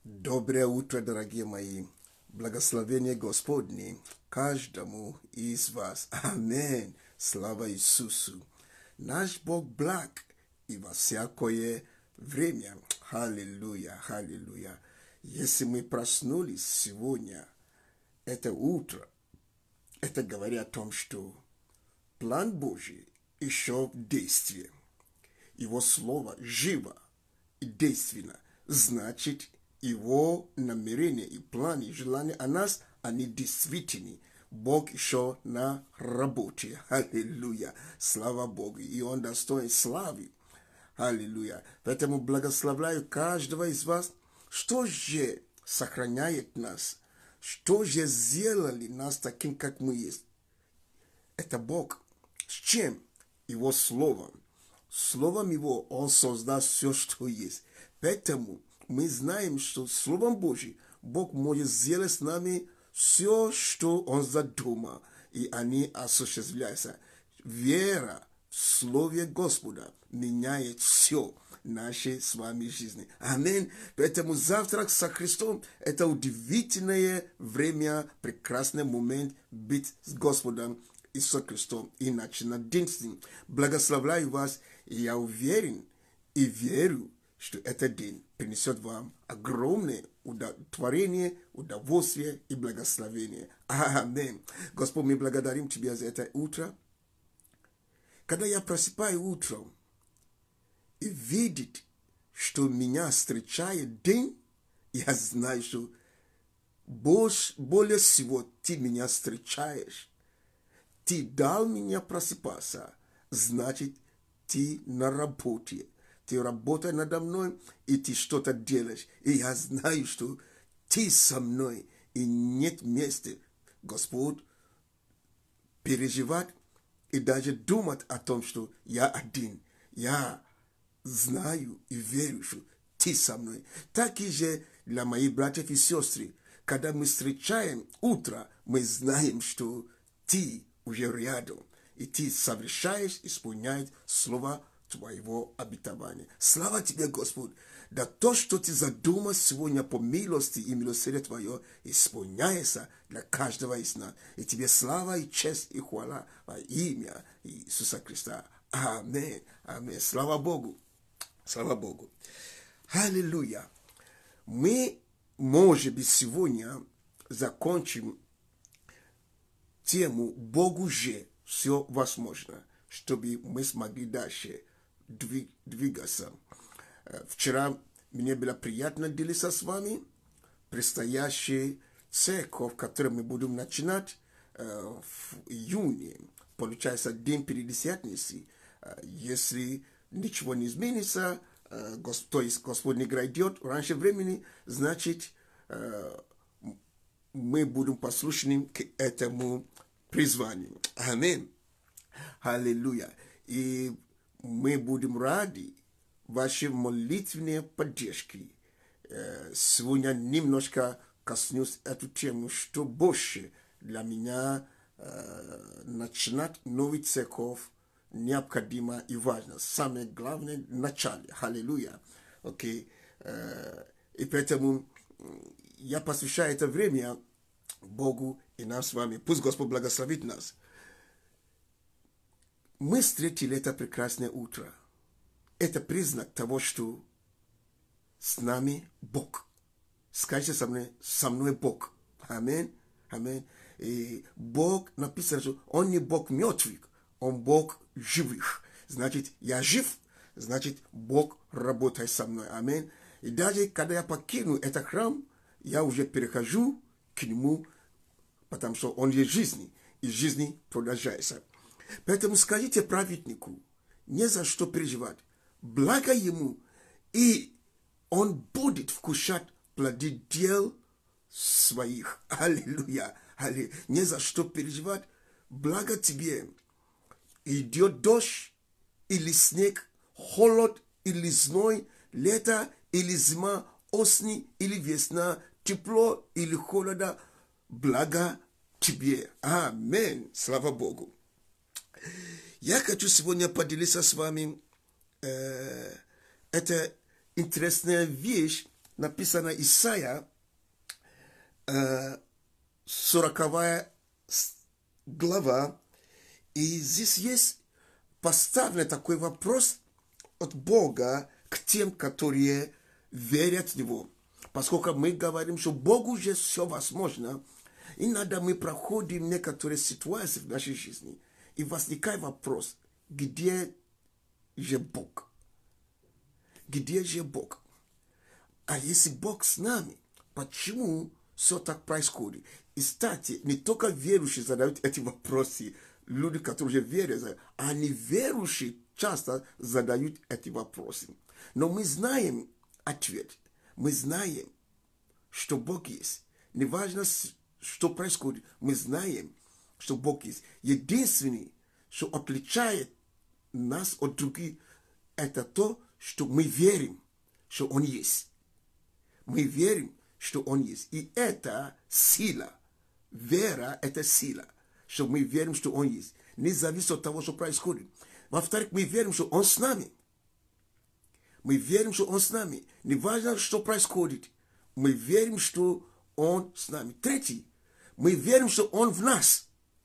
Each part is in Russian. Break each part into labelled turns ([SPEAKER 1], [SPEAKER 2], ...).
[SPEAKER 1] Доброе утро, дорогие мои. Благословение Господне каждому из вас. Аминь. Слава Иисусу. Наш Бог благ и во всякое время. Аллилуйя, аллилуйя. Если мы проснулись сегодня, это утро, это говорит о том, что план Божий еще в действии. Его слово живо и действенно. Значит, его намерения и планы, и желания о нас, они действительны. Бог еще на работе. Аллилуйя. Слава Богу. И Он достоин славы. Аллилуйя. Поэтому благословляю каждого из вас. Что же сохраняет нас? Что же сделали нас таким, как мы есть? Это Бог. С чем? Его Словом. Словом Его Он создал все, что есть. Поэтому мы знаем, что Словом Божьим Бог может сделать с нами все, что Он задумал, и они осуществляются. Вера в Слове Господа меняет все нашей с вами жизни. Аминь. Поэтому завтрак со Христом – это удивительное время, прекрасный момент быть с Господом Иисусом Христом и начинать день с Ним. Благословляю вас, и я уверен и верю, что этот день принесет вам огромное удовлетворение, удовольствие и благословение. Аминь. Господь, мы благодарим Тебя за это утро. Когда я просыпаю утром и видит, что меня встречает день, я знаю, что более всего Ты меня встречаешь. Ты дал меня просыпаться, значит, Ты на работе. Ты работаешь надо мной, и ты что-то делаешь. И я знаю, что ты со мной, и нет места, Господь, переживать и даже думать о том, что я один. Я знаю и верю, что ты со мной. Так и же для моих братьев и сестры, когда мы встречаем утро, мы знаем, что ты уже рядом, и ты совершаешь, исполняешь слово Твоего обетования. Слава Тебе, Господь, да то, что Ты задумал сегодня по милости и милосердию Твое, исполняется для каждого из нас. И Тебе слава и честь и хвала во имя Иисуса Христа. Аминь. Аминь. Слава Богу. Слава Богу. Аллилуйя. Мы, может быть, сегодня закончим тему «Богу же все возможно», чтобы мы смогли дальше двигаться. Вчера мне было приятно делиться с вами предстоящей церковь, которую мы будем начинать в июне. Получается, день Пятидесятницы. Если ничего не изменится, то есть Господь не грядет раньше времени, значит, мы будем послушны к этому призванию. Аминь. Аллилуйя. И мы будем рады вашей молитвенной поддержки. Сегодня немножко коснусь эту тему, что больше для меня начинать новую церковь необходимо и важно. Самое главное в начале. Аллилуйя. Окей. И поэтому я посвящаю это время Богу и нам с вами. Пусть Господь благословит нас. Мы встретили это прекрасное утро. Это признак того, что с нами Бог. Скажите со мной Бог. Аминь. Аминь. И Бог написано, что Он не Бог мертвых, Он Бог живых. Значит, я жив, значит, Бог работает со мной. Аминь. И даже когда я покину этот храм, я уже перехожу к Нему, потому что Он есть жизнь, и жизнь продолжается. Поэтому скажите праведнику, не за что переживать. Благо ему, и он будет вкушать плоды дел своих. Аллилуйя. Аллилуйя. Не за что переживать. Благо тебе. Идет дождь или снег, холод или зной, лето или зима, осень или весна, тепло или холода. Благо тебе. Аминь. Слава Богу. Я хочу сегодня поделиться с вами. Это интересная вещь написано Исайя, 40 глава, и здесь есть поставлен такой вопрос от Бога к тем, которые верят в Него. Поскольку мы говорим, что Богу уже все возможно, иногда мы проходим некоторые ситуации в нашей жизни, и возникает вопрос, где же Бог? Где же Бог? А если Бог с нами, почему все так происходит? И, кстати, не только верующие задают эти вопросы, люди, которые уже верят, а неверующие часто задают эти вопросы. Но мы знаем ответ. Мы знаем, что Бог есть. Неважно, что происходит, мы знаем, что Бог есть. Единственное, что отличает нас от других, это то, что мы верим, что Он есть. Мы верим, что Он есть. И это сила. Вера – это сила. Что мы верим, что Он есть. Не зависит от того, что происходит. Во-вторых, мы верим, что Он с нами. Мы верим, что Он с нами. Не важно, что происходит. Мы верим, что Он с нами. Третий, мы верим, что Он в нас.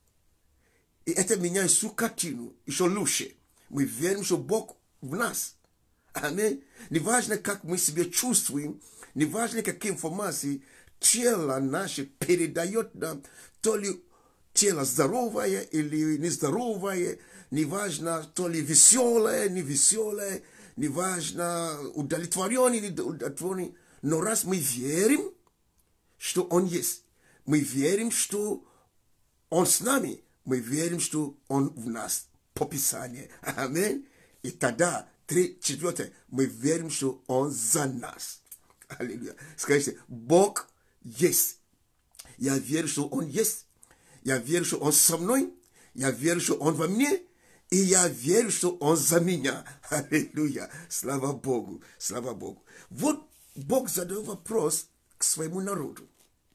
[SPEAKER 1] И это меняет всю картину еще лучше. Мы верим, что Бог в нас. Аминь. Не важно, как мы себя чувствуем, не важно, какие информации тело наше передает нам, то ли тело здоровое или нездоровое, не важно, то ли веселое, не веселое, не важно, удовлетворенный, не удовлетворенный. Но раз мы верим, что Он есть, мы верим, что Он с нами, мы верим, что Он в нас, по Писанию. Аминь. И тогда, четвертое, мы верим, что Он за нас. Аллилуйя. Скажите, Бог есть. Я верю, что Он есть. Я верю, что Он со мной. Я верю, что Он во мне. И я верю, что Он за меня. Аллилуйя. Слава Богу. Слава Богу. Вот Бог задал вопрос к своему народу,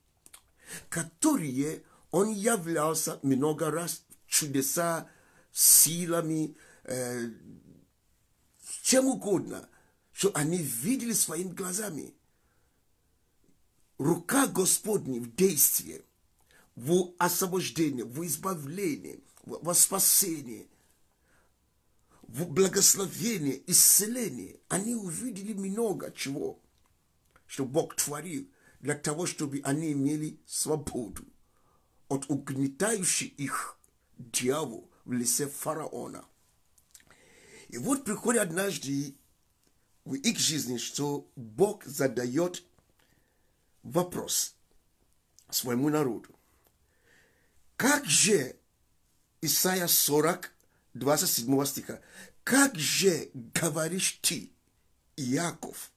[SPEAKER 1] которые Он являлся много раз чудеса, силами, чем угодно, что они видели своими глазами. Рука Господня в действии, в освобождении, в избавлении, в спасении, в благословении, исцелении. Они увидели много чего, что Бог творил для того, чтобы они имели свободу от угнетающих их дьявола в лице фараона. И вот приходит однажды в их жизни, что Бог задает вопрос своему народу. Как же, Исайя 40, 27 стиха, как же говоришь ты, Иаков,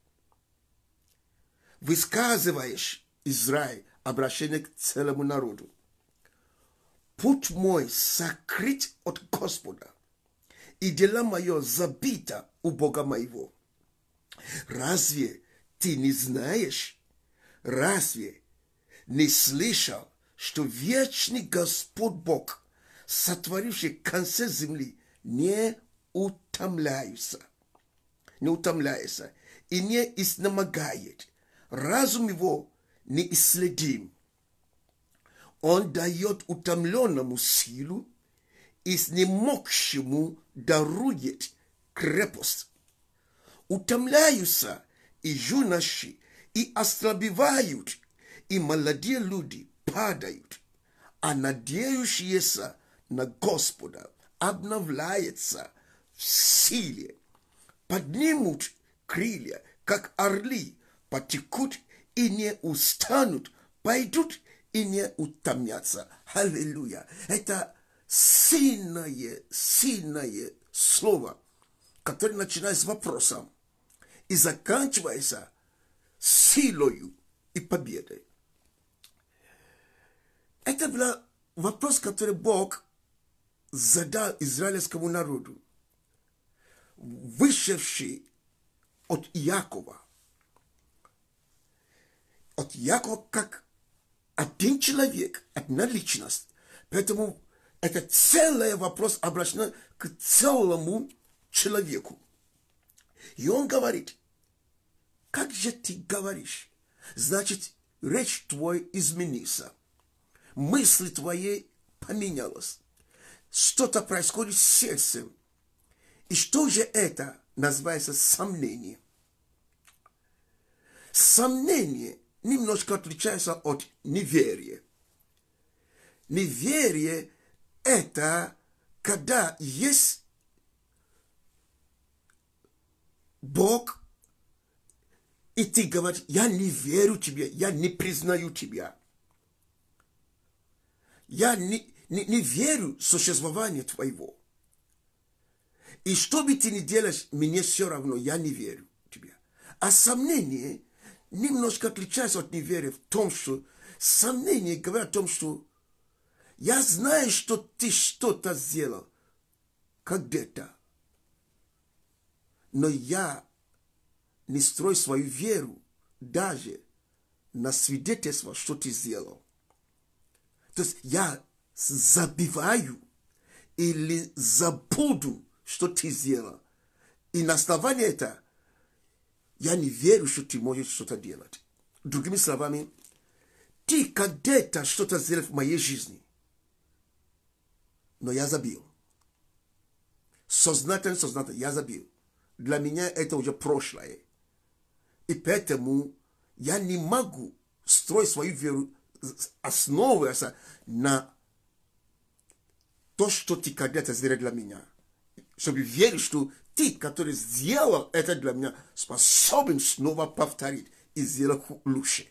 [SPEAKER 1] высказываешь, Израиль, обращение к целому народу. Путь мой сокрыт от Господа, и дело мое забито у Бога моего. Разве ты не знаешь, разве не слышал, что вечный Господь Бог, сотворивший концы земли, не утомляется и не изнемогает, разум его неисследим. Он дает утомленному силу, и изнемогшему дарует крепость. Утомляются и юноши, и ослабевают, и молодые люди падают, а надеющиеся на Господа обновляется в силе, поднимут крылья, как орли, потекут и не устанут, пойдут и не утомятся. Аллилуйя! Это сильное слово, которое начинается с вопросом и заканчивается силою и победой. Это был вопрос, который Бог задал израильскому народу, вышедший от Иакова. От Иакова как один человек, одна личность. Поэтому это целый вопрос обращен к целому человеку. И он говорит, Как же ты говоришь? Значит, речь твоя изменится. Мысли твои поменялась. Что-то происходит с сердцем. И что же это называется сомнение? Сомнение немножко отличается от неверия. Неверие – это когда есть Бог, и ты говоришь: я не верю тебе, я не признаю тебя. Я не верю в существование твоего. И что бы ты ни делаешь, мне все равно, я не верю тебе. А сомнение немножко отличается от неверия в том, что сомнение говорит о том, что я знаю, что ты что-то сделал когда-то, но я не строю свою веру даже на свидетельство, что ты сделал. То есть я забиваю или забуду, что ты сделал. И на основании этого я не верю, что ты можешь что-то делать. Другими словами, ты когда-то что-то сделал в моей жизни, но я забил. Сознательно, я забил. Для меня это уже прошлое. И поэтому я не могу строить свою веру, основываясь на то, что ты когда-то сделал для меня. Чтобы верить, что ты, который сделал это для меня, способен снова повторить и сделать лучше.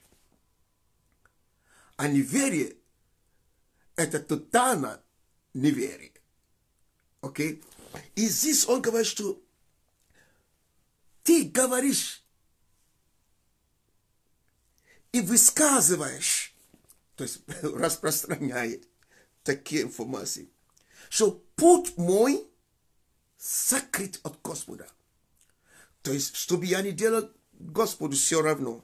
[SPEAKER 1] А неверие – это тотально неверие. Окей? И здесь он говорит, что ты говоришь и высказываешь, то есть распространяет такие информации, что путь мой сокрыт от Господа. То есть, что бы я ни делал, Господу все равно.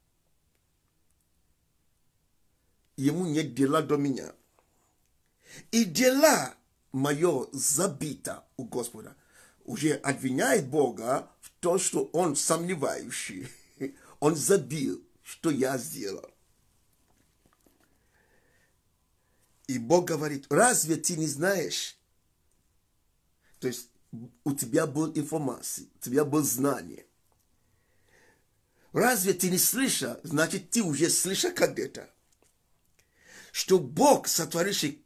[SPEAKER 1] Ему нет дела до меня. И дела мое забито у Господа. Уже обвиняет Бога в том, что он сомневающий. Он забил, что я сделал. И Бог говорит: разве ты не знаешь? То есть у тебя была информация, у тебя было знание. Разве ты не слышал? Значит, ты уже слышал когда-то, что Бог, сотворивший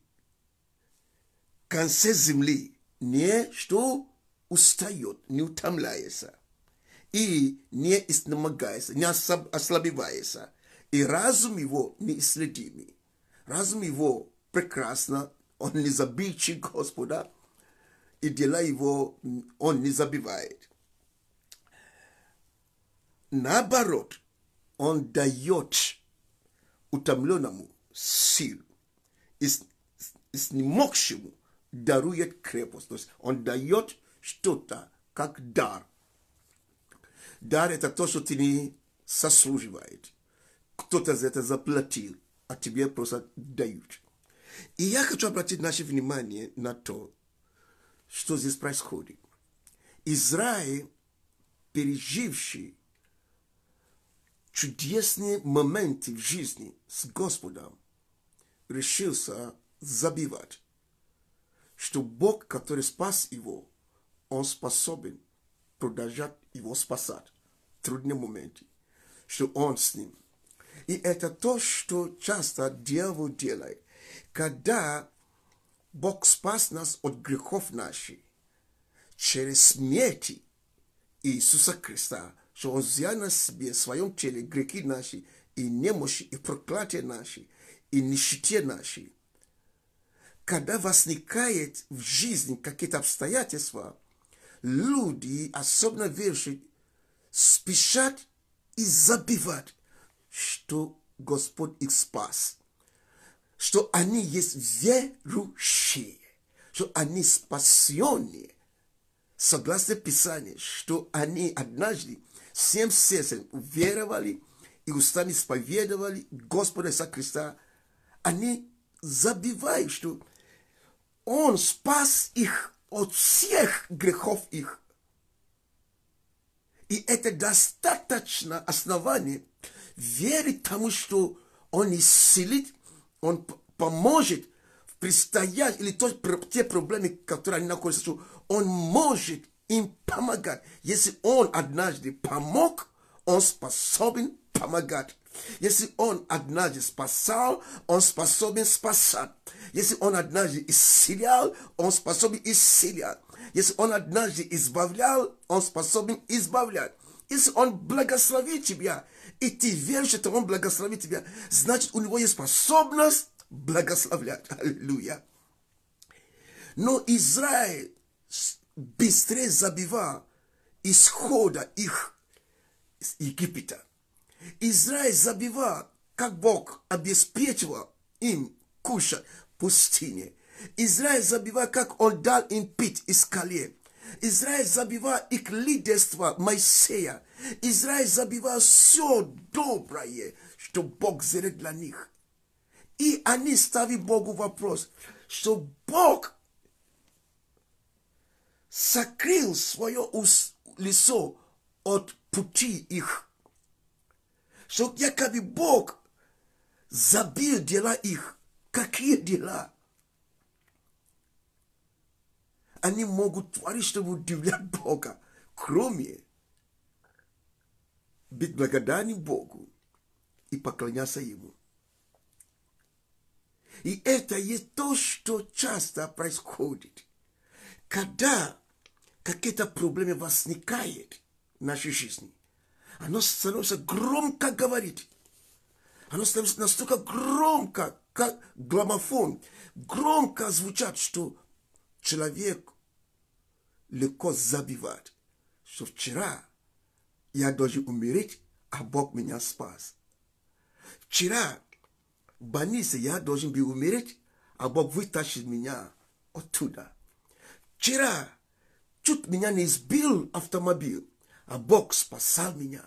[SPEAKER 1] конце земли, не что устает, не утомляется, и не изнемогается, не ослабевается, и разум его неисследимый. Разум его прекрасно, он не забывчив Господа, и дела его он не забивает. Наоборот, он дает утомленному силу, и изнемогшему дарует крепость. То есть он дает что-то как дар. Дар – это то, что ты не заслуживаешь. Кто-то за это заплатил, а тебе просто дают. И я хочу обратить наше внимание на то, что здесь происходит. Израиль, переживший чудесные моменты в жизни с Господом, решился забивать, что Бог, который спас его, он способен продолжать его спасать в трудные моменты, что он с ним. И это то, что часто дьявол делает. Когда Бог спас нас от грехов наших через смерть Иисуса Христа, что Он взял на себе в своем теле грехи наши, и немощи, и проклятия наши, и нищете наши. Когда возникает в жизни какие-то обстоятельства, люди, особенно верующие, спешат и забивают, что Господь их спас, что они есть верующие, что они спасенные, согласно Писанию, что они однажды всем сердцем уверовали и устами исповедовали Господа Иисуса Христа. Они забивают, что Он спас их от всех грехов их. И это достаточно основание верить тому, что Он исцелит, Он поможет в предстоящих, или те проблемы, которые они находятся, что Он может им помогать. Если Он однажды помог, Он способен помогать. Если Он однажды спасал, Он способен спасать. Если Он однажды исцелял, Он способен исцелять. Если Он однажды избавлял, Он способен избавлять. Если Он благословит тебя, и ты веришь, что Он благословит тебя, значит, у Него есть способность благословлять. Аллилуйя. Но Израиль быстрее забивал исхода их из Египта. Израиль забивал, как Бог обеспечивал им кушать в пустыне. Израиль забивал, как Он дал им пить из скале. Израиль забивал их лидерство Моисея. Израиль забивал все доброе, что Бог сделал для них. И они ставили Богу вопрос, что Бог сокрыл свое лицо от пути их. Что якобы Бог забил дела их. Какие дела? Они могут творить, чтобы удивлять Бога, кроме быть благодарным Богу и поклоняться Ему. И это есть то, что часто происходит, когда какие-то проблемы возникают в нашей жизни. Оно становится громко говорить. Оно становится настолько громко, как граммофон, громко звучат, что человек легко забивает, что вчера я должен умереть, а Бог меня спас. Вчера в больнице я должен был умереть, а Бог вытащил меня оттуда. Вчера чуть меня не сбил автомобиль, а Бог спасал меня.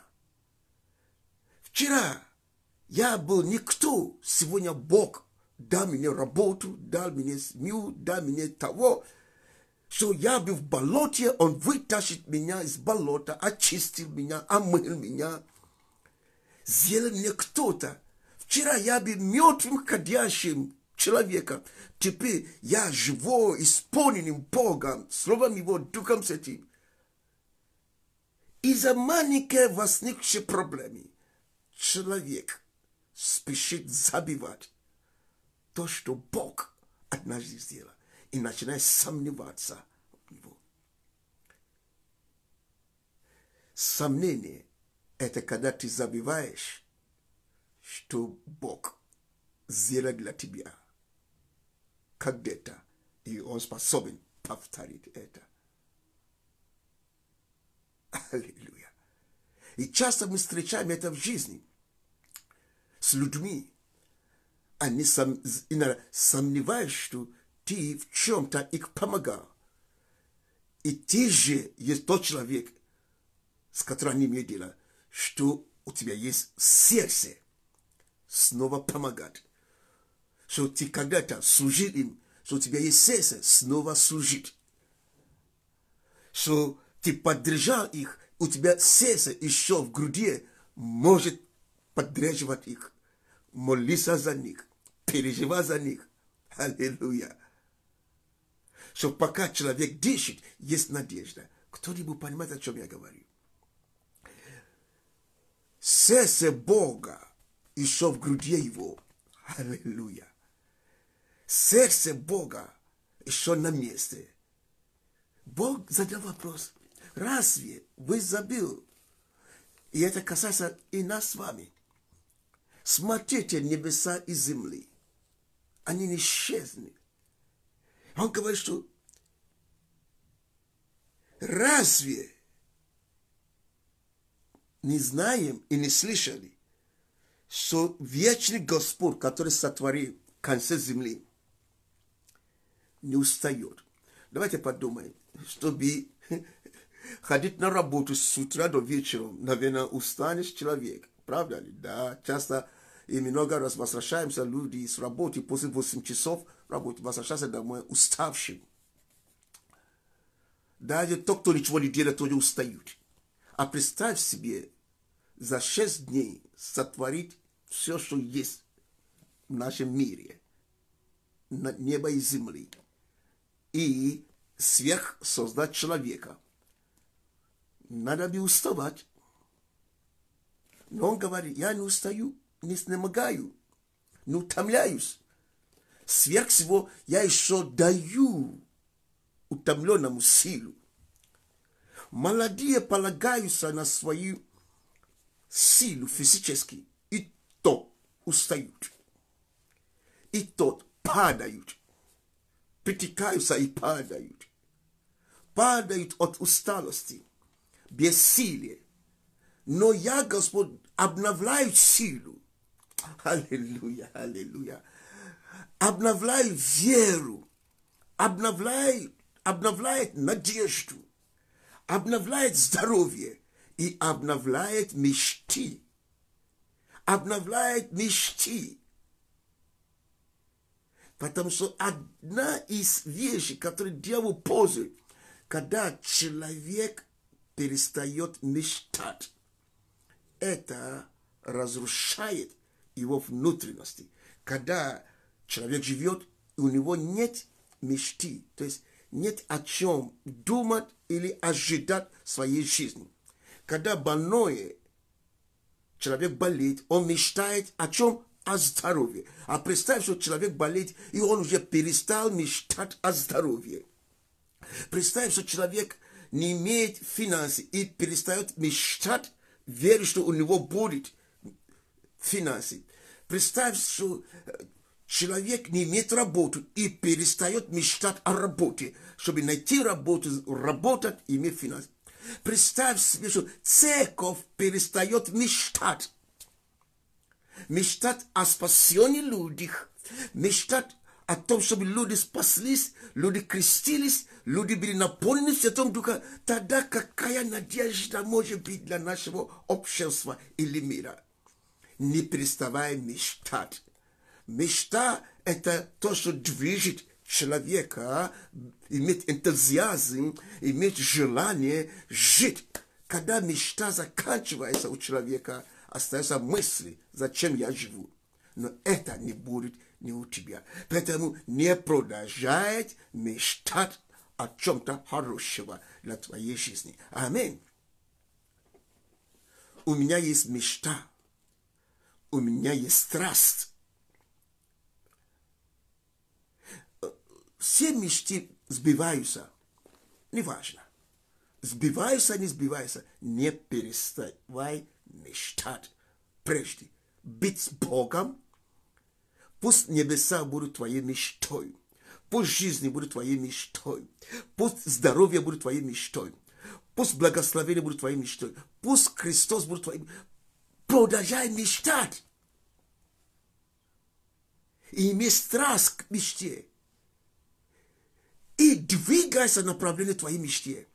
[SPEAKER 1] Вчера я был никто, сегодня Бог дал мне работу, дал мне семью, дал мне того, что я был в болоте, Он вытащит меня из болота, очистил меня, омыл меня, сделал мне кто-то. Вчера я был мертвым, ходящим человеком, теперь я живой, исполненным Богом, Словом Его, Духом Святым. Из-за маленькой возникшей проблемы человек спешит забивать то, что Бог однажды сделал, и начинает сомневаться в него. Сомнение – это когда ты забиваешь, что Бог сделал для тебя когда-то, и Он способен повторить это. Аллилуйя. И часто мы встречаем это в жизни с людьми. Они сомневаются, что ты в чем-то их помогал. И ты же есть тот человек, с которым они имеют дело, что у тебя есть сердце снова помогать. Что ты когда-то служил им, что у тебя есть сердце снова служить. Что ты поддержал их, у тебя сердце еще в груди может поддерживать их, молиться за них, переживать за них. Аллилуйя. Что пока человек дышит, есть надежда. Кто-нибудь понимает, о чем я говорю? Сердце Бога еще в груди его. Аллилуйя. Сердце Бога еще на месте. Бог задал вопрос. Разве вы забыл? И это касается и нас с вами. Смотрите небеса и земли. Они не исчезнут. Он говорит, что разве не знаем и не слышали, что вечный Господь, который сотворил конец земли, не устает. Давайте подумаем, чтобы ходить на работу с утра до вечера, наверное, устанешь человек. Правда ли? Да, часто и много раз возвращаемся люди с работы после 8 часов работы, возвращаются домой уставшим. Даже тот, кто ничего не делает, тоже устают. А представь себе, за 6 дней сотворить все, что есть в нашем мире, на небо и земли, и сверх создать человека. Надо бы уставать. Но он говорит, я не устаю, не изнемогаю, не утомляюсь. Сверх всего я еще даю утомленному силу. Молодые полагаются на свою силу физически, и то устают, и тот падают, притекаются и падают. Падают от усталости, бессилия. Но я, Господь, обновляю силу. Аллилуйя, аллилуйя. Обновляет веру, обновляет надежду, обновляет здоровье и обновляет мечты. Обновляет мечты. Потому что одна из вещей, которые дьявол пользует, когда человек перестает мечтать, это разрушает его внутренности. Когда человек живет, и у него нет мечты, то есть нет о чем думать или ожидать в своей жизни. Когда больной человек болеет, он мечтает о чем? О здоровье. А представь, что человек болеет, и он уже перестал мечтать о здоровье. Представь, что человек не имеет финансов и перестает мечтать, верить, что у него будет финансы. Представь, что человек не имеет работу и перестает мечтать о работе, чтобы найти работу, работать и иметь финансы. Представь себе, что церковь перестает мечтать. Мечтать о спасении людей, мечтать о том, чтобы люди спаслись, люди крестились, люди были наполнены Святым Духом. Тогда какая надежда может быть для нашего общества или мира? Не переставая мечтать. Мечта – это то, что движет человека, иметь энтузиазм, иметь желание жить. Когда мечта заканчивается у человека, остаются мысли, зачем я живу. Но это не будет не у тебя. Поэтому не продолжай мечтать о чем-то хорошего для твоей жизни. Аминь. У меня есть мечта. У меня есть страсть. Все мечты сбиваются. Неважно. Сбиваются, не сбиваются. Не переставай мечтать. Прежде быть с Богом. Пусть небеса будут твоей мечтой. Пусть жизнь будет твоей мечтой. Пусть здоровье будет твоей мечтой. Пусть благословение будет твоей мечтой. Пусть Христос будет твоей мечтой. Продолжай мечтать. И имей страсть к мечте. И двигайся в направлении твоей мечты.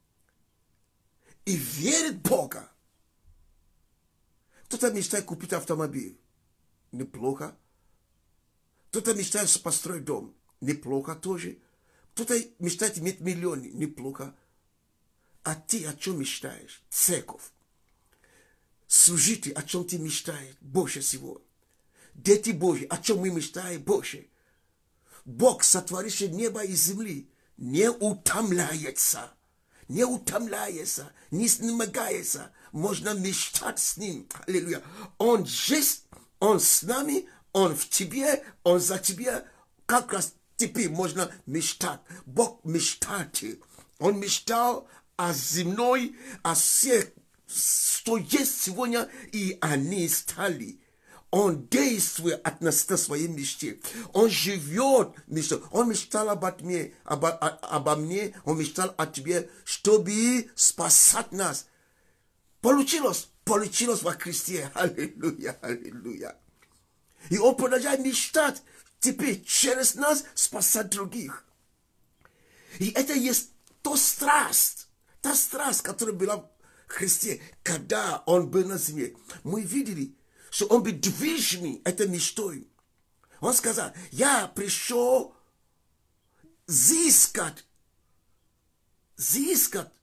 [SPEAKER 1] И верит в Бога. Кто-то мечтает купить автомобиль. Неплохо. Кто-то мечтает построить дом. Неплохо тоже. Кто-то мечтает иметь миллионы. Неплохо. А ты о чем мечтаешь? Церковь. Служители, о чем ты мечтаешь? Больше всего. Дети Божьи, о чем мы мечтаем больше? Бог, сотворивший небо и земли, не утомляется. Не утомляется, не изнемогается. Можно мечтать с Ним. Аллилуйя. Он есть, Он с нами, Он в тебе, Он за тебя. Как раз теперь можно мечтать. Бог мечтатель. Он мечтал о земной, о всех, что есть сегодня, и они стали. Он действует относительно своей мечте. Он живет мечтой. Он мечтал обо мне, он мечтал о тебе, чтобы спасать нас. Получилось во Христе. Аллилуйя, аллилуйя. И он продолжает мечтать теперь через нас спасать других. И это есть та страсть, которая была в Христе, когда он был на земле. Мы видели, что он был движимый этой мечтой. Он сказал, я пришел взыскать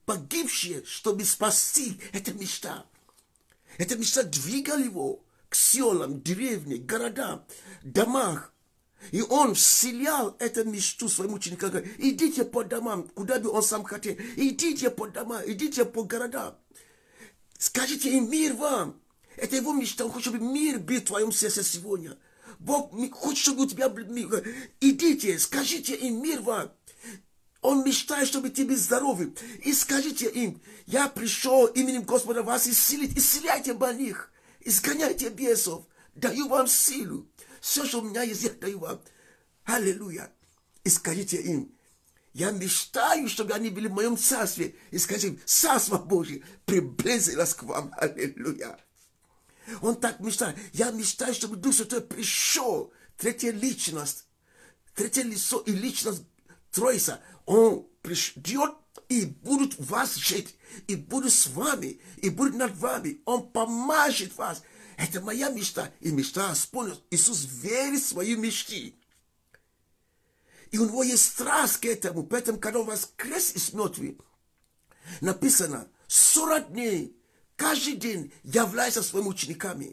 [SPEAKER 1] погибшие, чтобы спасти. Это мечта. Эта мечта двигала его к селам, деревням, городам, домах. И он вселял эту мечту своим ученикам. Идите по домам, куда бы он сам хотел. Идите по домам, идите по городам. Скажите им мир вам. Это его мечта. Он хочет, чтобы мир был в твоем сердце сегодня. Бог хочет, чтобы у тебя был мир. Идите, скажите им мир вам. Он мечтает, чтобы ты был здоровым. И скажите им, я пришел именем Господа вас исцелить. Исцеляйте больных. Изгоняйте бесов. Даю вам силу. Все, что у меня есть, я даю вам. Аллилуйя. И скажите им, я мечтаю, чтобы они были в моем царстве. И скажите им, царство Божье приблизилось к вам. Аллилуйя. Он так мечтает. Я мечтаю, чтобы Дух Святой пришел. Третья личность. Третье лицо и личность Троица. Он придет и будет вас жить. И будет с вами. И будет над вами. Он помажет вас. Это моя мечта. И мечта исполнилась. Иисус верит в свои мечты. И у него есть страсть к этому. Поэтому, когда он воскрес из мертвых, написано, 40 дней, каждый день является своими учениками.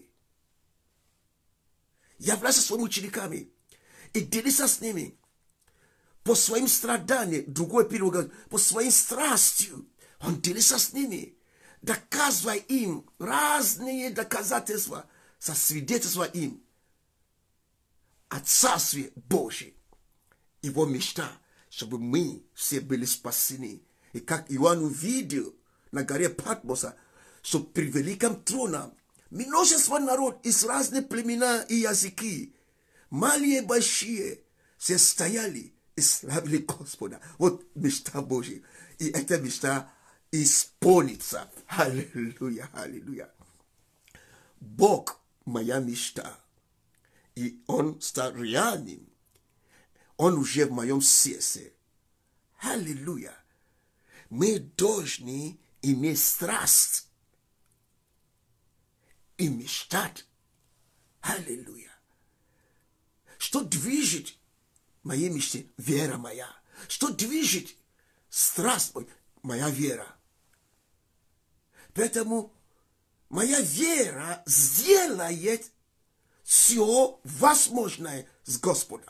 [SPEAKER 1] Является своими учениками. И делится с ними. По своим страданиям, другой перевод говорит, по своим страстью. Он делится с ними. Доказывая им разные доказательства, сосвидетельствуя им о Царстве Божьем. Его мечта, чтобы мы все были спасены. И как Иоанн увидел на горе Патмоса, что при великом троне множество народ из разных племена и языки, малые и большие, все стояли и славили Господа. Вот мечта Божья. И эта мечта исполнится. Аллилуйя, аллилуйя. Бог моя мечта. И Он стал реальным. Он уже в моем сердце. Аллилуйя. Мы должны иметь страсть и мечтать. Аллилуйя. Что движет моей мечте? Вера моя. Что движет страсть моя вера? Поэтому моя вера сделает все возможное с Господом.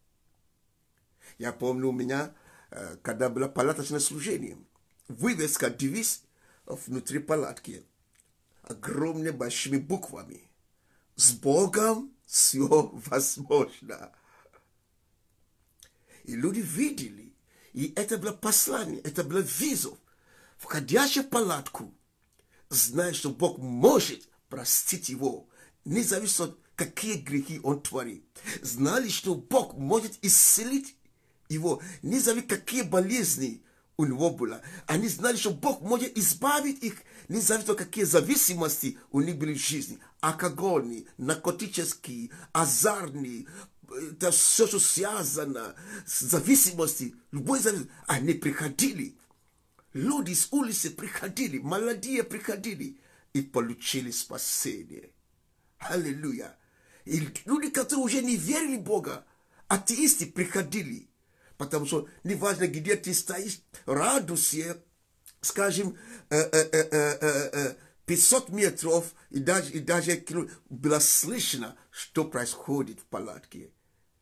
[SPEAKER 1] Я помню, у меня, когда было палаточное служение, вывеска, девиз внутри палатки, огромными большими буквами. С Богом все возможно. И люди видели, и это было послание, это было визов, входящий в палатку, зная, что Бог может простить его, независимо от какие грехи он творит. Знали, что Бог может исцелить его, независимо какие болезни у него было. Они знали, что Бог может избавить их, независимо какие зависимости у них были в жизни. Алкогольные, наркотические, азартные, это все, что связано с зависимостью, любой зависимости. Они приходили. Люди с улицы приходили, молодые приходили и получили спасение. Аллилуйя. И люди, которые уже не верили в Бога, атеисты приходили. Потому что неважно, где ты стоишь, радуйся, скажем, 500 метров и даже было слышно, что происходит в палатке.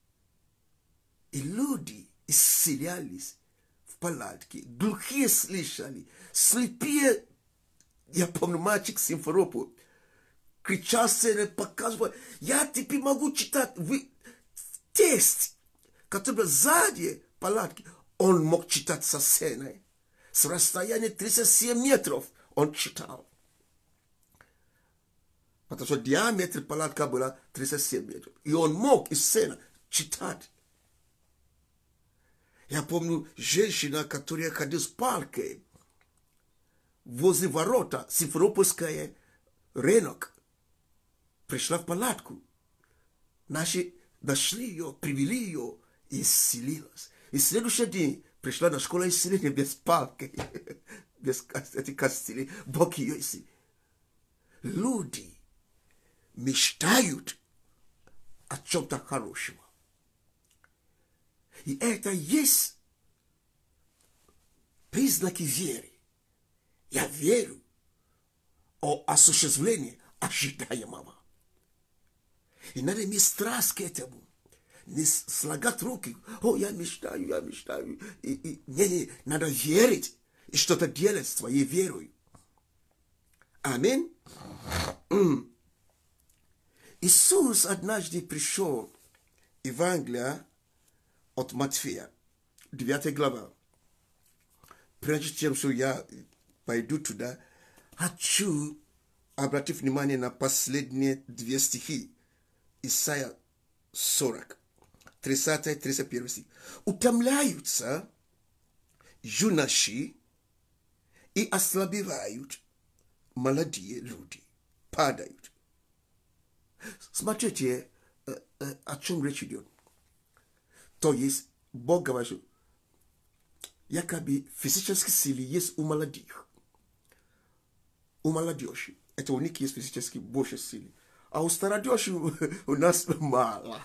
[SPEAKER 1] И люди исцелялись в палатке, глухие слышали, слепые, я помню, мальчик с Симферополя, кричал сцены, показывал, я теперь могу читать текст, который был сзади палатки, он мог читать со сцены. С расстояния 37 метров он читал. Потому что диаметр палатка была 37 метров. И он мог из сцены читать. Я помню женщина, которая ходила в парке возле ворота, Симферопольская рынок, пришла в палатку. Наши нашли ее, привели ее и исцелилась. И в следующий день пришла на школу исцеления без палки, без этих костылей. Бог ее исцелил. Люди мечтают о чем-то хорошем. И это есть признаки веры. Я верю о осуществлении ожидаемого. И надо иметь страсть к этому. Не слагать руки. О, я мечтаю, я мечтаю. Не, надо верить и что-то делать с твоей верой. Аминь. Иисус однажды пришел, Евангелие от Матфея, 9 глава. Прежде чем что я пойду туда, хочу обратить внимание на последние 2 стихи. Исайя 40, 30-31 стих. Утомляются юноши и ослабевают молодые люди. Падают. Смотрите, о чем речь идет. То есть, Бог говорит, якобы физические силы есть у молодых. У молодежи. Это у них есть физически больше силы. А у стародежи у нас мало.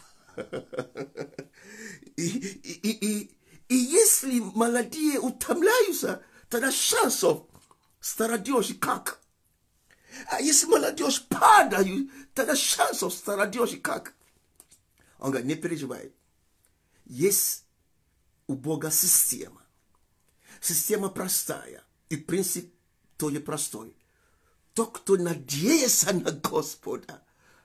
[SPEAKER 1] И если молодые утомляются, тогда шансов стародежи как? А если молодежь падают, тогда шансов стародежи как? Он говорит, не переживай. Есть у Бога система. Система простая. И принцип тоже простой. Тот, кто надеется на Господа,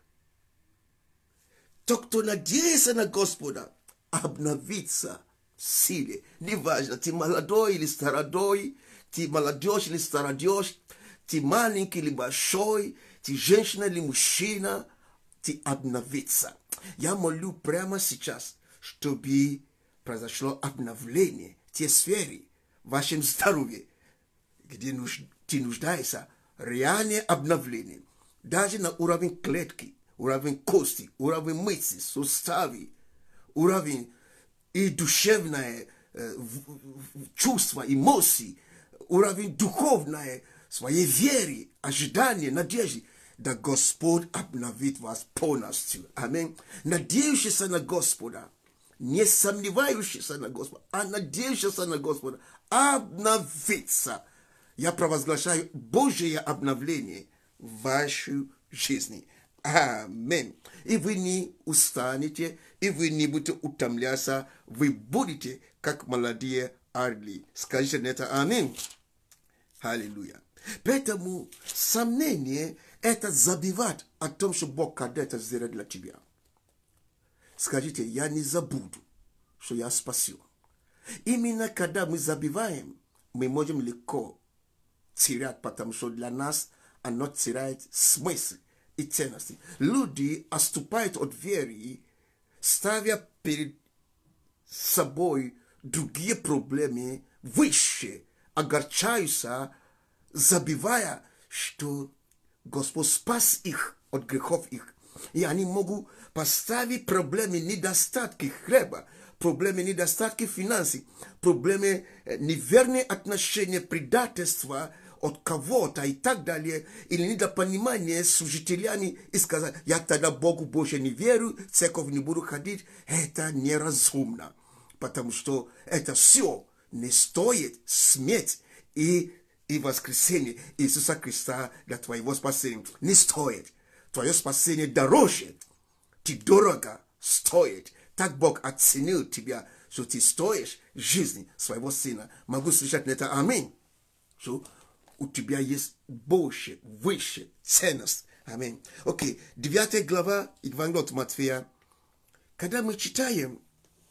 [SPEAKER 1] обновится в силе. Неважно, ты молодой или стародой, ты молодежь или стародежь, ты маленький или большой, ты женщина или мужчина, ты обновится. Я молю прямо сейчас, чтобы произошло обновление в те сферы в вашем здоровье, где ты нуждаешься, реальное обновление. Даже на уровень клетки, уровень кости, уровень мышц, суставы, уровень и душевное чувство, эмоции, уровень духовное, своей веры, ожидания, надежды. Да Господь обновит вас полностью. Аминь. Надеющийся на Господа, не сомневающийся на Господа, а надеющийся на Господа, обновится. Я провозглашаю Божье обновление в вашей жизни. Аминь. И вы не устанете, и вы не будете утомляться, вы будете как молодые орли. Скажите на это аминь. Аллилуйя. Поэтому сомнение – это забивать о том, что Бог когда-то сделал для тебя. Скажите, я не забуду, что я спасен. Именно когда мы забиваем, мы можем легко терять, потому что для нас оно теряет смысл и ценности. Люди отступают от веры, ставя перед собой другие проблемы выше, огорчаются, забивая, что Господь спас их от грехов их. И они могут поставить проблемы недостатки хлеба, проблемы недостатки финансов, проблемы неверные отношения, предательства от кого-то и так далее, или недопонимание с учителями и сказать, я тогда Богу больше не верю, в церковь не буду ходить. Это неразумно, потому что это все не стоит смерть и воскресение Иисуса Христа для твоего спасения. Не стоит. Твое спасение дороже. Ты дорого стоит. Так Бог оценил тебя, что ты стоишь жизни своего сына. Могу слышать на это аминь. Что у тебя есть больше, выше ценность. Аминь. Окей. 9 глава Евангелия от Матфея. Когда мы читаем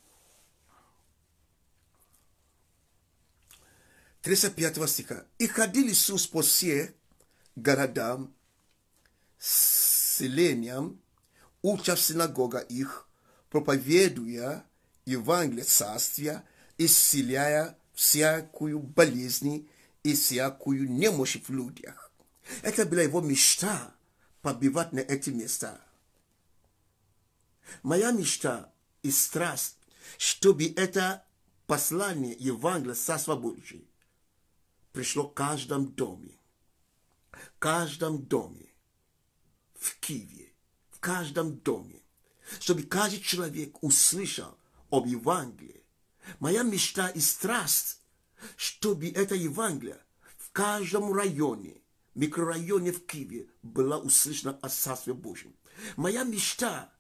[SPEAKER 1] 35 стиха. И ходил Иисус по всем городам, селениям, уча в синагога их, проповедуя Евангелие Царствия, исцеляя всякую болезнь и всякую немощь в людях. Это была его мечта, побывать на эти места. Моя мечта и страсть, чтобы это послание Евангелия Царства Божьего пришло в каждом доме. В каждом доме. В Киеве. В каждом доме. Чтобы каждый человек услышал об Евангелии. Моя мечта и страсть, чтобы это Евангелие в каждом районе, микрорайоне в Киеве была услышана о Царстве Божьем. Моя мечта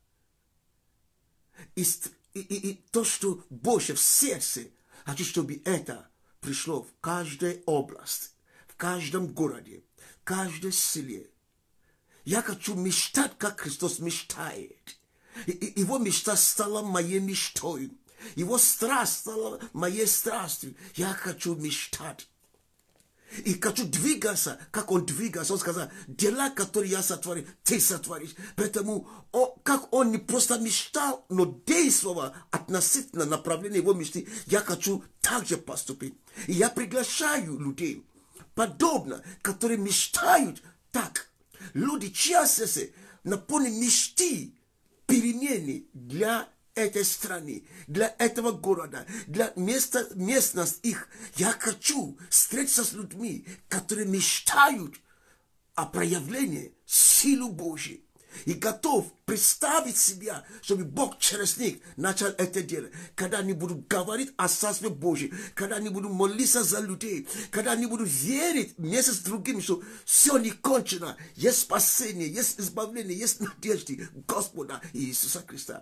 [SPEAKER 1] и то, что Божье в сердце, хочу, чтобы это пришло в каждую область, в каждом городе, в каждом селе. Я хочу мечтать, как Христос мечтает. Его мечта стала моей мечтой. Его страсть стала моей страстью. Я хочу мечтать. И хочу двигаться, как он двигался. Он сказал, дела, которые я сотворил, ты сотворишь. Поэтому, как он не просто мечтал, но действовал относительно направления его мечты, я хочу так же поступить. И я приглашаю людей, подобно, которые мечтают так. Люди, чьи сердце наполнены мечты, перемены для этой страны, для этого города, для местности их. Я хочу встретиться с людьми, которые мечтают о проявлении силы Божьей. И готов представить себя, чтобы Бог через них начал это дело. Когда они будут говорить о Царстве Божьем, когда они будут молиться за людей, когда они будут верить вместе с другими, что все не кончено, есть спасение, есть избавление, есть надежда Господа Иисуса Христа.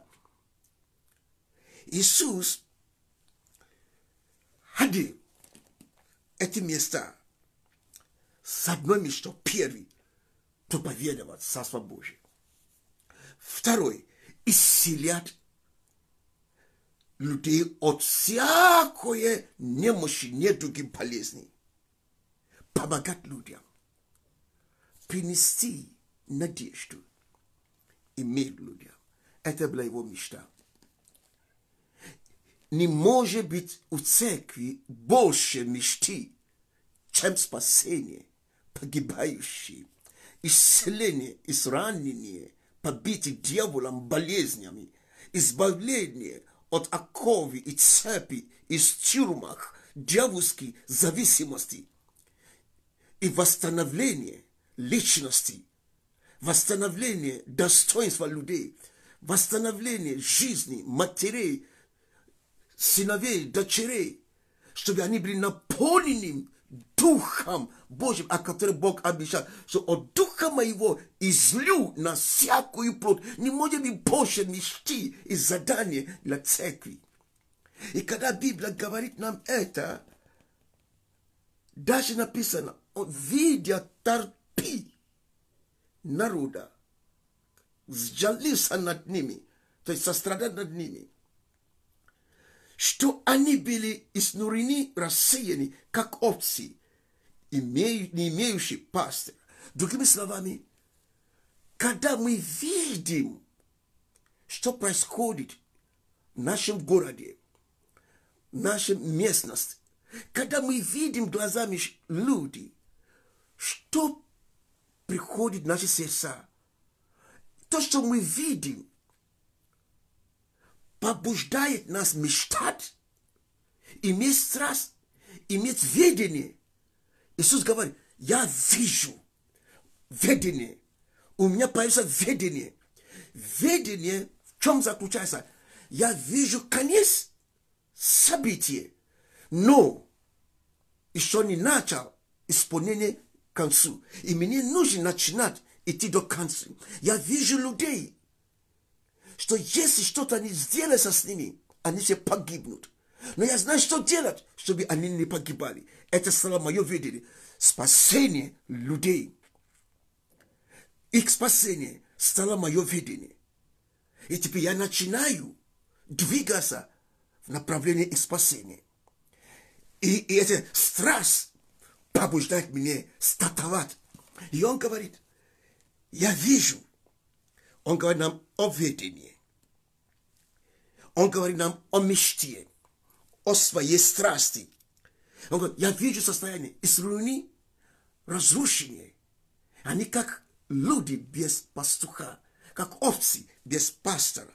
[SPEAKER 1] Иисус had эти места с одной мечтой. Первый — проповедовать Царство Божие. Второй — исцелять людей от всякой немощи, недуги, болезней. Помогать людям. Принести надежду. Иметь людям. Это была его мечта. Не может быть у церкви больше мечты, чем спасение погибающих, исцеление, изранение, побитые дьяволом болезнями, избавление от оковы и цепи из тюрьмах, дьявольских зависимостей и восстановление личности, восстановление достоинства людей, восстановление жизни матерей, сыновей, дочерей, чтобы они были наполнены Духом Божьим, о котором Бог обещал, что от Духа моего излю на всякую плоть. Не может быть больше мечты и задания для церкви. И когда Библия говорит нам это, даже написано, видя торпи народа, сжалился над ними, то есть сострадал над ними, что они были изнурены, рассеяны, как овцы, не имеющие пастыря. Другими словами, когда мы видим, что происходит в нашем городе, в нашей местности, когда мы видим глазами людей, что приходит в наши сердца, то, что мы видим, побуждает нас мечтать, иметь страсть, иметь ведение. Иисус говорит, я вижу ведение. У меня появится ведение. Ведение в чем заключается? Я вижу конец события, но еще не начал исполнение к концу. И мне нужно начинать идти до конца. Я вижу людей, что если что-то не сделается с ними, они все погибнут. Но я знаю, что делать, чтобы они не погибали. Это стало мое видение. Спасение людей. Их спасение стало мое видение. И теперь я начинаю двигаться в направлении их спасения. И эта страсть побуждает меня стартовать. И он говорит, я вижу. Он говорит нам о ведении. Он говорит нам о мечте, о своей страсти. Он говорит, я вижу состояние изруни, разрушения. Они как люди без пастуха, как овцы без пастора.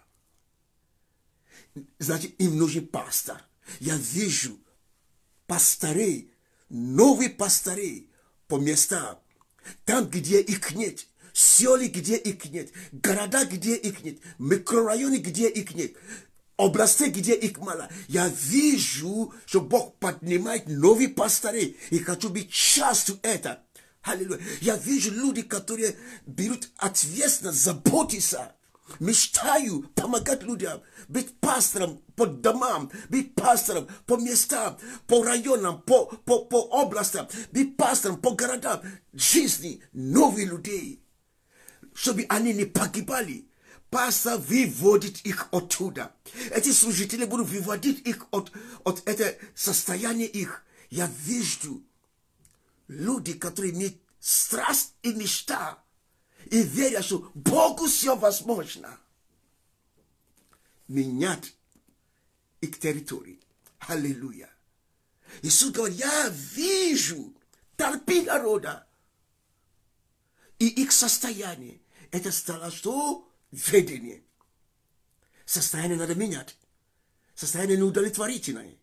[SPEAKER 1] Значит, им нужен пастор. Я вижу пастырей, новые пастырей по местам, там, где их нет. Села, где их нет, города, где их нет, микрорайоны, где их нет. oblaste gdzie ik mala. Ja wierzу, że Bóg podнимает новый пастырей, и хочу быть частью этого. Аллилуйя. Я вижу люди, которые берут ответственность, заботятся, мечтаю помогать людям, быть пастором по домам, быть пастором по местам, по районам, по областям, быть пастором по городам, жизни новых людей, чтобы они не погибали. Пастор выводит их оттуда. Эти служители будут выводить их от этого состояния их. Я вижу люди, которые имеют страсть и мечта, и верят, что Богу все возможно. Менять их территории. Аллилуйя. Иисус говорит, я вижу толпы народа и их состояние. Это стало что? Ведение. Состояние надо менять. Состояние неудовлетворительное.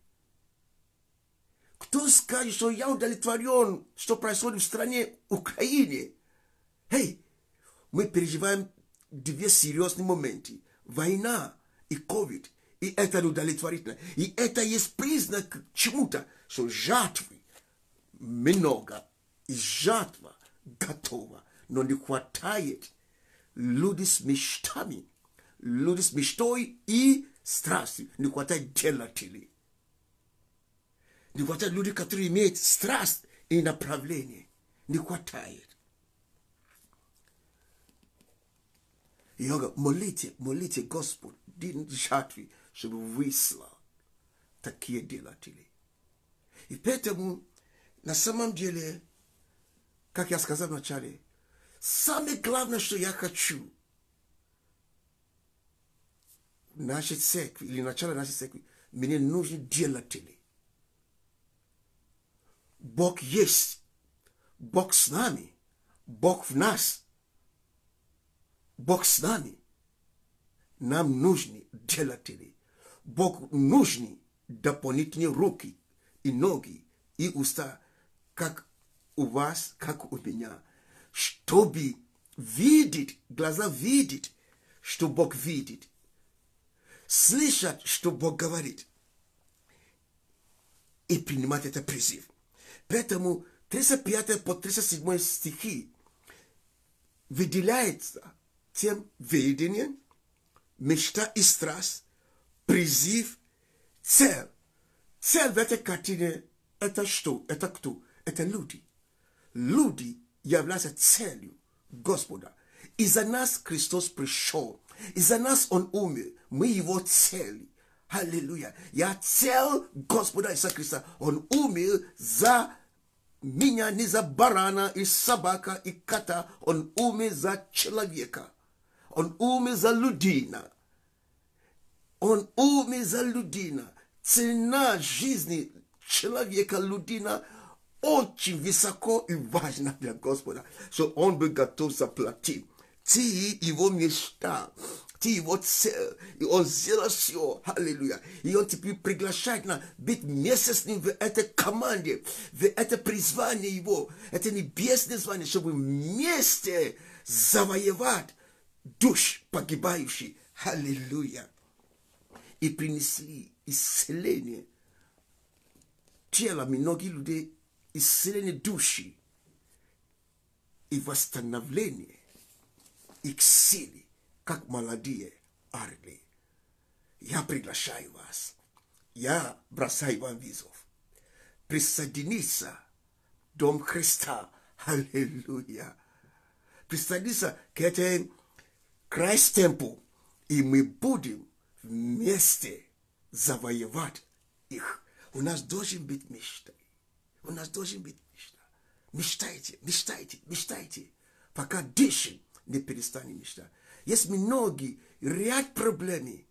[SPEAKER 1] Кто скажет, что я удовлетворен, что происходит в стране Украины? Эй, мы переживаем две серьезные моменты. Война и ковид. И это удовлетворительно. И это есть признак к чему-то, что жатвы много. И жатва готова. Но не хватает люди с мечтами. Люди с мечтой и страстью. Не хватает делателей. Не хватает людей, которые имеют страсть и направление. Не хватает. И я говорю, молите Господь, день жатвы, чтобы выслал такие делатели. И поэтому, на самом деле, как я сказал вначале, самое главное, что я хочу в нашей церкви, или начало нашей церкви, мне нужны делатели. Бог есть. Бог с нами. Бог в нас. Бог с нами. Нам нужны делатели. Бог нужны дополнительные руки и ноги и уста, как у вас, как у меня, чтобы видеть, глаза видеть, что Бог видит, слышать, что Бог говорит, и принимать это призыв. Поэтому 35 по 37 стихи выделяется тем видение, мечта и страсть, призыв, цель. Цель в этой картине – это что? Это кто? Это люди. Люди являются целью Господа. Из-за нас Христос пришел. Из-за нас Он умер. Мы Его цель. Аллилуйя. Я цель Господа Иисуса Христа. Он умер за меня, не за барана и собака и кота. Он умер за человека. Он умер за людина. Он умер за людина. Цена жизни человека, людина, очень высоко и важно для Господа, что Он был готов заплатить. Ты Его мечта, ты Его цель, и Он сделал все, аллилуйя. И Он теперь приглашает нас быть вместе с Ним в этой команде, в это призвание Его, это небесное звание, чтобы вместе завоевать душ погибающий, аллилуйя. И принесли исцеление тела многих людей, исцеление души и восстановление их силы, как молодые орли. Я приглашаю вас, я бросаю вам вызов присоединиться к Дому Христа, аллилуйя, присоединиться к этому Christ Temple, и мы будем вместе завоевать их. У нас должен быть мечта. У нас должен быть мечта. Мечтайте, мечтайте, мечтайте. Пока дышим, не перестанем мечтать. Есть многие, ряд проблем.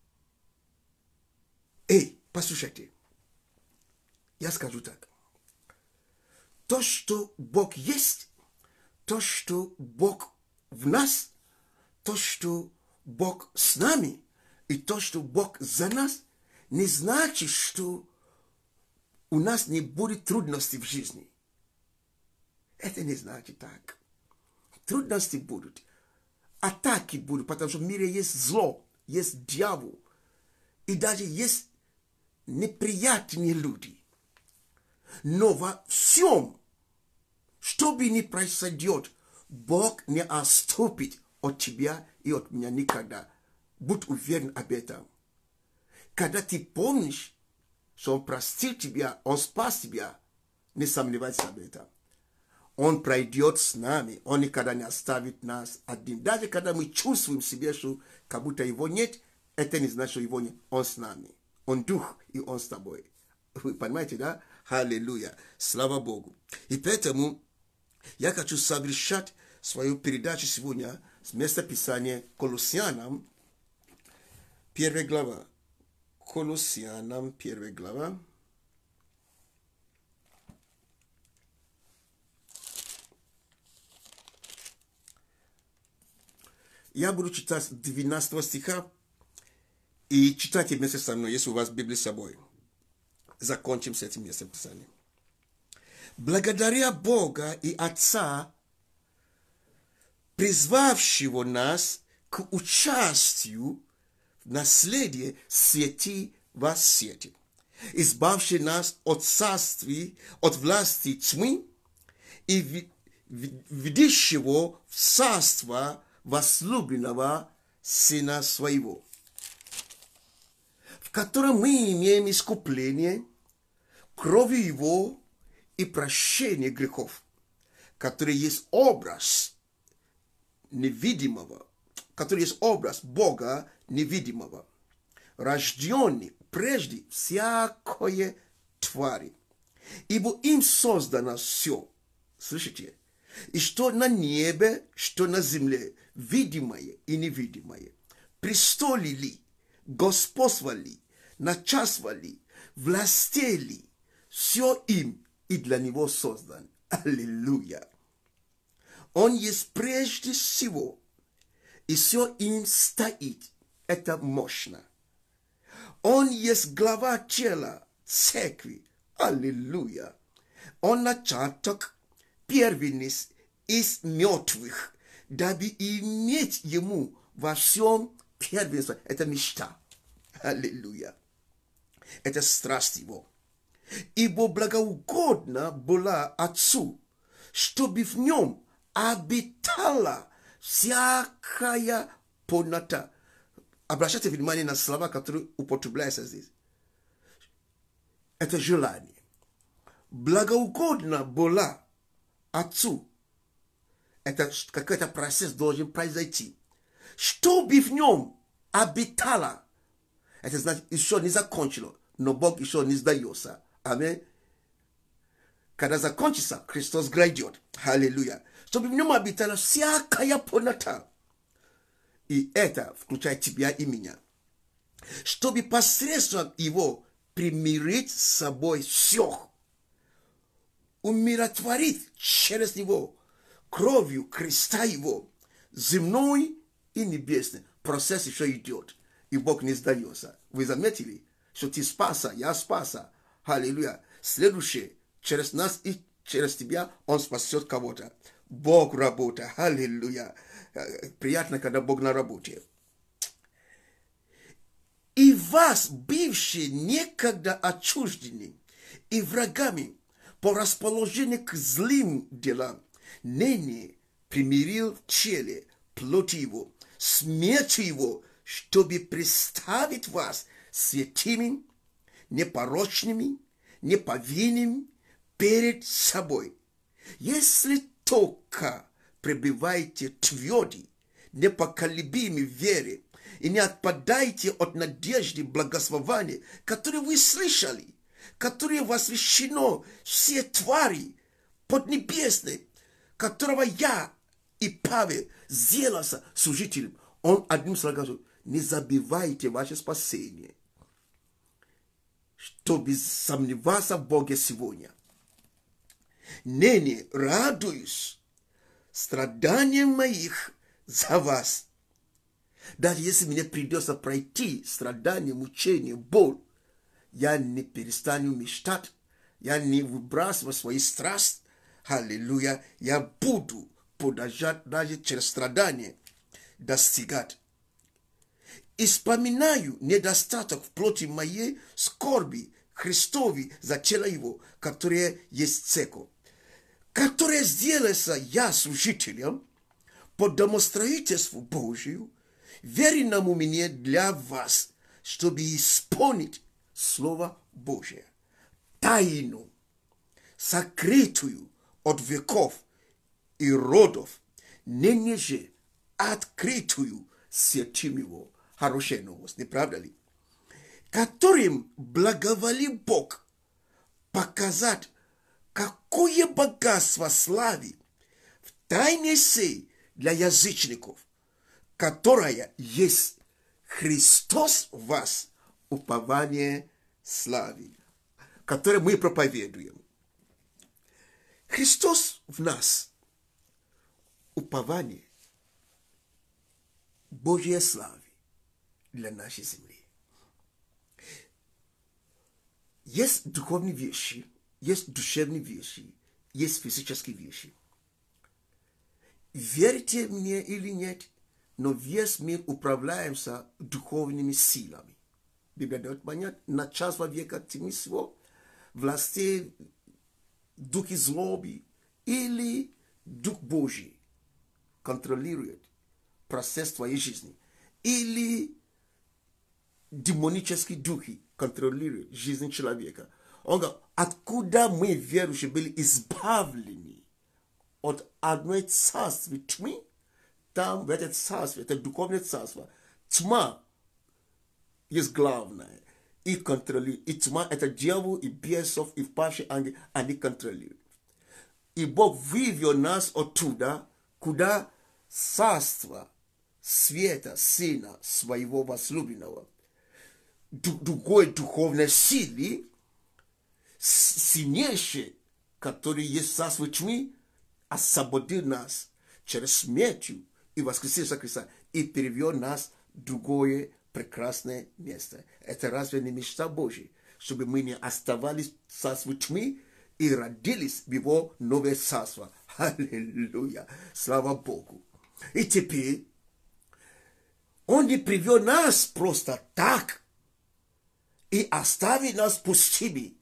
[SPEAKER 1] Эй, послушайте. Я скажу так. То, что Бог есть, то, что Бог в нас, то, что Бог с нами, и то, что Бог за нас, не значит, что у нас не будет трудностей в жизни. Это не значит так. Трудности будут. Атаки будут, потому что в мире есть зло, есть дьявол. и даже есть неприятные люди. Но во всем, что бы ни произойдет, Бог не отступит от тебя и от меня никогда. Будь уверен об этом. Когда ты помнишь, что Он простил тебя, Он спас тебя, не сомневайся об этом. Он пройдет с нами, Он никогда не оставит нас один. Даже когда мы чувствуем себе, что как будто Его нет, это не значит, что Его нет. Он с нами. Он Дух, и Он с тобой. Вы понимаете, да? Аллилуйя. Слава Богу. И поэтому я хочу завершать свою передачу сегодня с места Писания Колоссянам, 1 глава. Колоссянам, 1 глава. Я буду читать с 12 стиха и читайте вместе со мной, если у вас Библия с собой. Закончим с этим местом Писания. Благодаря Бога и Отца, призвавшего нас к участию в наследии сети во свете, избавший нас от царствий, от власти тьмы и ведущего в царство возлюбленного Сына Своего, в котором мы имеем искупление кровью Его и прощение грехов, который есть образ невидимого, который есть образ Бога невидимого, рожденный прежде всякой твари, ибо им создано все. Слышите? И что на небе, что на земле, видимое и невидимое, престоли ли, господство ли, начальство ли, власти ли, все им и для него создан. Аллилуйя! Он есть прежде всего, и все им стоит. Это мощно. Он есть глава тела церкви. Аллилуйя! Он начаток, первенец из мертвых, дабы иметь ему во всем первенство. Это мечта. Аллилуйя! Это страсть его. Ибо благоугодно была Отцу, чтобы в нем обитала всякая полнота. Обращайте внимание на слова, которые употребляются здесь. Это желание. Благоугодно была Отцу. Это какой-то процесс должен произойти. Чтобы в нем обитала. Это значит, еще не закончило, но Бог еще не сдается. Аминь. Когда закончится, Христос грядет. Аллилуйя. Чтобы в нем обитала всякая полнота. И это включает тебя и меня. Чтобы посредством его примирить с собой всех. Умиротворить через него кровью креста его. Земной и небесный. Процесс еще идет. И Бог не сдается. Вы заметили, что ты спаса, я спаса. Аллилуйя. Следующее. Через нас и через тебя Он спасет кого-то. Бог работает. Аллилуйя. Приятно, когда Бог на работе. И вас, бывшие некогда отчуждены и врагами по расположению к злым делам, ныне примирил в теле плоти его, смертью его, чтобы представить вас святыми, непорочными, неповинными перед собой. Если только пребываете тверди, непоколебимы в вере, и не отпадайте от надежды благословения, которые вы слышали, которые возвещено все твари поднебесные, которого я и Павел сделался служителем. Он одним словом говорит: не забывайте ваше спасение, чтобы сомневаться в Боге сегодня. Ныне радуюсь страданиям моих за вас. Даже если мне придется пройти страдания, мучения, боль, я не перестану мечтать, я не выбрасываю свои страсти. Аллилуйя. Я буду продолжать даже через страдания достигать. I wspominaju nedostatek proti mojej skorbi Христови за тело его, которое есть церковь, которое сделается я служителем по домостроительству Божию, веренному мне для вас, чтобы исполнить Слово Божие, тайну, сокрытую от веков и родов, ныне же открытую святым его. Хорошая новость, не правда ли? Которым благоволил Бог показать, какое богатство славы в тайне сей для язычников, которая есть Христос в вас, упование славы, которое мы проповедуем. Христос в нас, упование Божьей славы для нашей земли. Есть духовные вещи, есть душевные вещи, есть физические вещи. Верите мне или нет, но весь мир управляется духовными силами. Библия дает понять, начало века тьмы всего, власти, духи злобы или Дух Божий контролирует процесс твоей жизни. Или демонические духи контролируют жизнь человека. Он говорит, откуда мы, верующие, были избавлены от одной царства тьмы, там в этом царстве, это духовное царство, тьма есть главное, и контролирует. И тьма это дьявол, и бесов, и впавшие ангелы, они контролируют. И Бог вывел нас оттуда, куда царство света Сына Своего возлюбленного, другой духовной силы, сильнейшей, который есть царство тьмы, освободил нас через смертью и воскресение Христа и перевел нас в другое прекрасное место. Это разве не мечта Божья, чтобы мы не оставались в царстве тьмы и родились в его новое царство? Аллилуйя! Слава Богу! И теперь Он не привел нас просто так и оставил нас пустыми,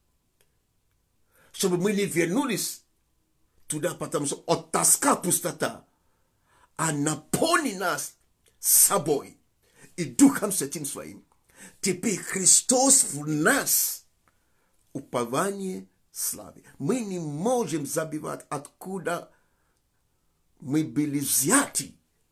[SPEAKER 1] чтобы мы не вернулись туда, потому что от тоска пустота, а наполни нас собой и Духом Святым Своим. Теперь Христос в нас, упование славы. Мы не можем забывать, откуда мы были взяты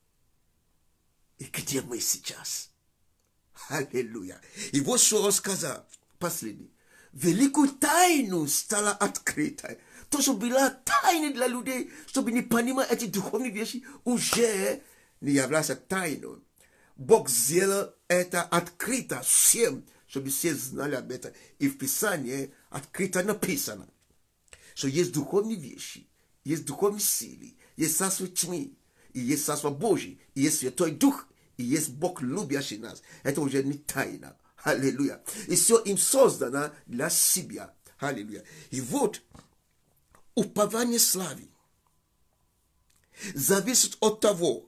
[SPEAKER 1] и где мы сейчас. Аллилуйя. И вот что он сказал, последний. Великую тайну стала открытой. То, что была тайной для людей, чтобы не понимать эти духовные вещи, уже не является тайной. Бог сделал это открыто всем, чтобы все знали об этом. И в Писании открыто написано, что есть духовные вещи, есть духовные силы, есть царство тьмы, и есть царство Божие, и есть Святой Дух, и есть Бог, любящий нас. Это уже не тайна. Аллилуйя. И все им создано для себя. Аллилуйя. И вот упование славы зависит от того,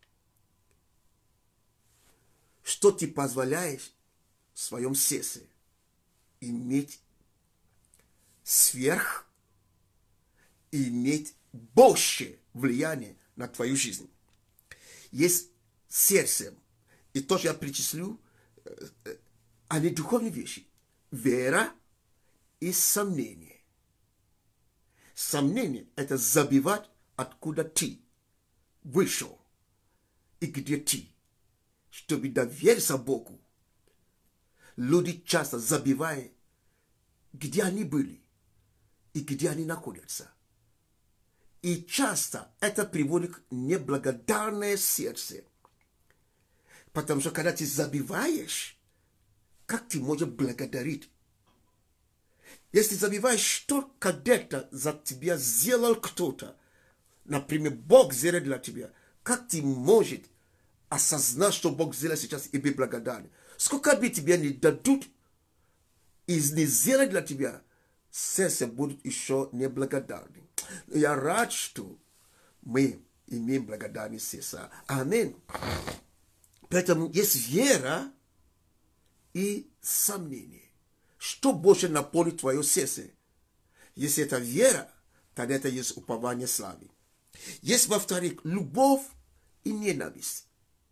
[SPEAKER 1] что ты позволяешь в своем сердце иметь сверх и иметь больше влияния на твою жизнь. Есть сердце, и то, что я перечислю, они духовные вещи. Вера и сомнение. Сомнение – это забивать, откуда ты вышел и где ты, чтобы довериться Богу. Люди часто забивают, где они были и где они находятся. И часто это приводит к неблагодарное сердце. Потому что когда ты забиваешь, как ты можешь благодарить? Если забиваешь, что когда-то за тебя сделал кто-то, например, Бог сделал для тебя, как ты можешь осознать, что Бог сделал сейчас, и быть благодарен? Сколько бы тебе не дадут и не сделать для тебя, сердце будет еще неблагодарным. Я рад, что мы имеем благодарность сердца. Аминь. Поэтому есть вера и сомнение. Что больше наполнит твое сердце? Если это вера, тогда это есть упование славы. Есть, во-вторых, любовь и ненависть.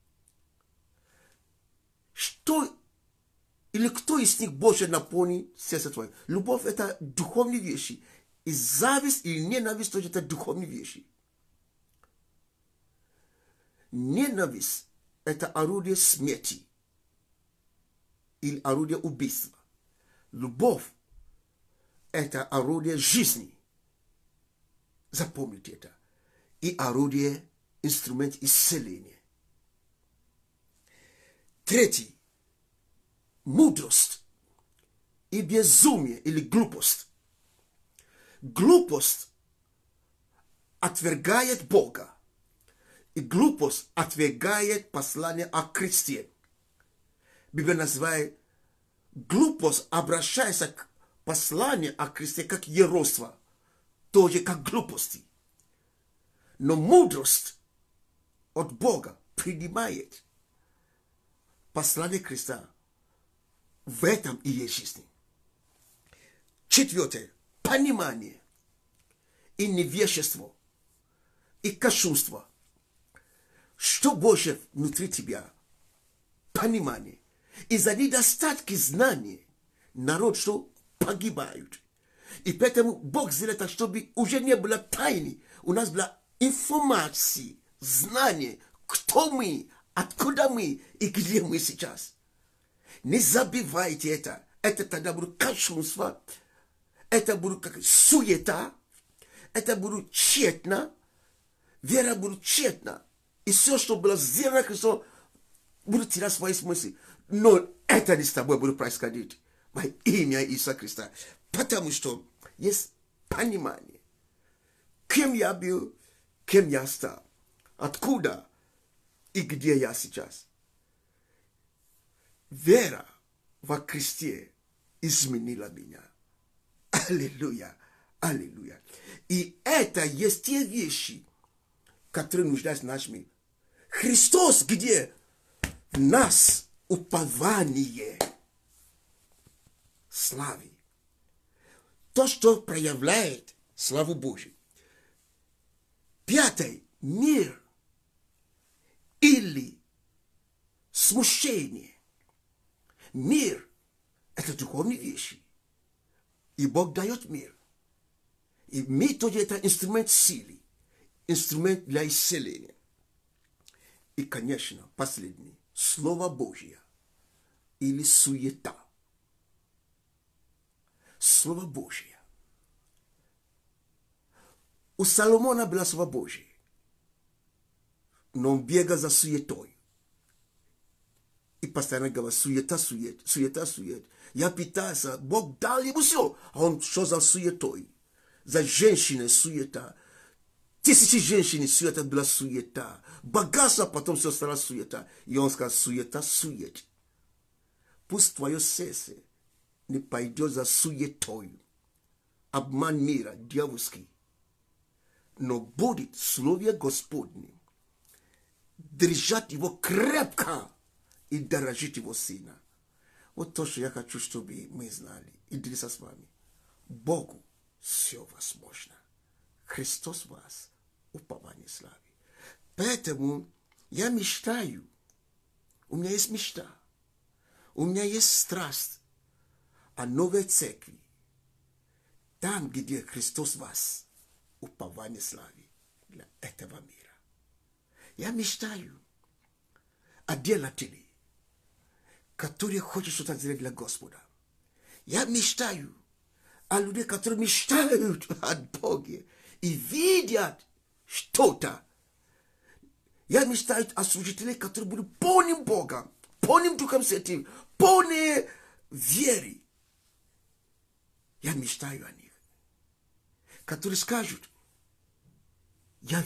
[SPEAKER 1] Что или кто из них больше наполнит сердце твое? Любовь – это духовные вещи. И зависть и ненависть тоже это духовные вещи. Ненависть – это орудие смерти или орудие убийства. Любовь – это орудие жизни. Запомните это. И орудие, инструмент исцеления. Третий. Мудрость и безумие или глупость. Глупость отвергает Бога. И глупость отвергает послание о Христе. Библия называет глупость, обращается к посланию о Христе как еродство, тоже как глупости. Но мудрость от Бога принимает послание Христа. В этом и есть жизнь. Четвертое. Понимание и невежество и кощунство. Что больше внутри тебя? Понимание. Из-за недостатки знаний народ что погибают. И поэтому Бог сделал так, чтобы уже не было тайны. У нас была информация, знание, кто мы, откуда мы и где мы сейчас. Не забивайте это. Это тогда будет кощунство. Это будет как суета. Это будет тщетно. Вера будет тщетна. И все, что было сделано Христом, будет терять свои смыслы. Но это не с тобой будет происходить. Во имя Иисуса Христа. Потому что есть понимание. Кем я был, кем я стал. Откуда и где я сейчас. Вера во Христе изменила меня. Аллилуйя, аллилуйя. И это есть те вещи, которые нуждаются в нашем мире. Христос где? В нас упование славы. То, что проявляет славу Божию. Пятое. Мир или смущение. Мир – это духовные вещи. И Бог дает мир. И мир тоже это инструмент силы. Инструмент для исцеления. И, конечно, последний. Слово Божье. Или суета. Слово Божье. У Соломона было Слово Божье. Но он бегал за суетой. И постоянно говорил, суета. Я питался, Бог дал ему все. А он шел за суетой. За женщиной суета. Тысячи женщин суета была суета. Богатство потом все стало суета. И он сказал, суета. Пусть твое сердце не пойдет за суетой. Обман мира, дьявольский. Но будет Слове Господне. Держать его крепко и дорожить его сына. Вот то, что я хочу, чтобы мы знали. И делиться с вами. Богу все возможно. Христос в вас. Упование славы. Поэтому я мечтаю. У меня есть мечта. У меня есть страсть о новой церкви. Там, где Христос в вас. Упование славы для этого мира. Я мечтаю о делателе, которые хотят что-то сделать для Господа. Я мечтаю о людей, которые мечтают от Бога и видят что-то. Я мечтаю о служителях, которые будут полным Богом, полным Духом Святым, полной верой. Я мечтаю о них, которые скажут, я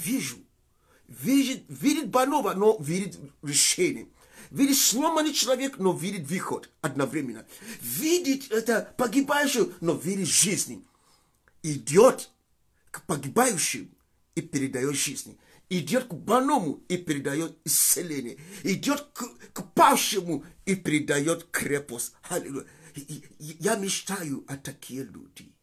[SPEAKER 1] видит больного, но видит решение. Видит сломанный человек, но видит выход одновременно. Видит это погибающего, но видит жизнь. Идет к погибающим и передает жизнь. Идет к больному и передает исцеление. Идет к павшему и передает крепость. Аллилуйя. Я мечтаю о такие люди.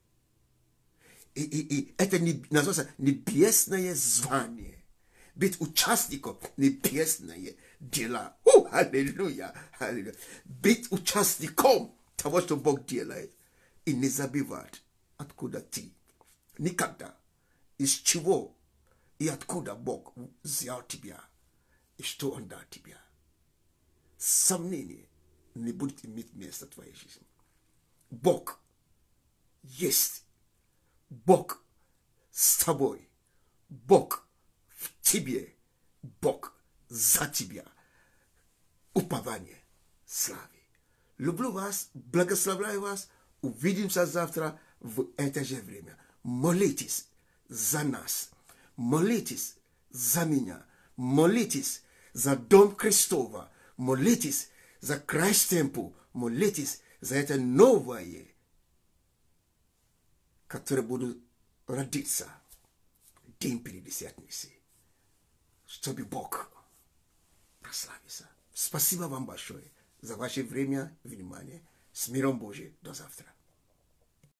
[SPEAKER 1] И это называется небесное звание. Быть участником небесное дела. Аллилуйя. Аллилуйя. Быть участником того, что Бог делает. И не забывать, откуда ты. Никогда. Из чего и откуда Бог взял тебя. И что Он дал тебя. Сомнение не будет иметь места в твоей жизни. Бог есть. Бог с тобой. Бог в тебе. Бог за тебя. Упование славы. Люблю вас, благословляю вас. Увидимся завтра в это же время. Молитесь за нас. Молитесь за меня. Молитесь за Дом Христова. Молитесь за Christ Temple. Молитесь за это новое, которое будет родиться день Пятидесятницы. Чтобы Бог прославился. Спасибо вам большое за ваше время, внимание. С миром Божиим. До завтра.